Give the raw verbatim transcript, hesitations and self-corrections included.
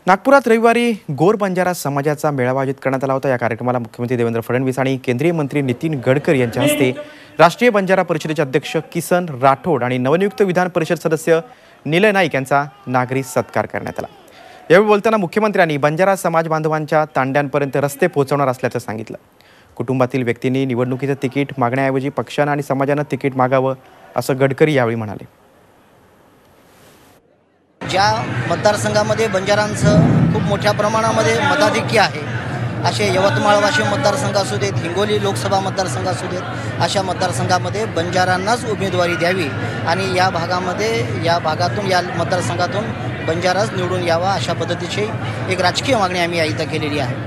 नागपुरात रविवारी गोर बंजारा समाजाचा मेळावा आयोजित करण्यात आला होता। या कार्यक्रमाला मुख्यमंत्री देवेंद्र फडणवीस आणि केंद्रीय मंत्री नितीन गडकरी यांच्या हस्ते राष्ट्रीय बंजारा परिषदेचे अध्यक्ष किसन राठोड आणि नवनियुक्त विधान परिषद सदस्य निलय नाईक यांचा नागरी सत्कार करण्यात आला। यावेळी बोलताना मुख्यमंत्र्यांनी बंजारा समाज बांधवांच्या तांड्यांपर्यंत रस्ते पोहोचवणार असल्याचं सांगितलं। कुटुंबातील व्यक्तींनी निवडणुकीचं तिकीट मागण्याऐवजी पक्षानं आणि समाजानं तिकीट मागावं असं गडकरी यावेळी म्हणाले। ज्या मतदारसंघामध्ये बंजारांचं खूप मोठ्या प्रमाणामध्ये मताधिक्य आहे, असे यवतमाळ वाशिम मतदारसंघ असू देत, हिंगोली लोकसभा मतदारसंघ असू देत, अशा मतदारसंघामध्ये बंजारांनाच उमेदवारी द्यावी आणि या भागामध्ये या भागातून या मतदारसंघातून बंजाराच निवडून यावा अशा पद्धतीची एक राजकीय मागणी आम्ही इथं केलेली आहे।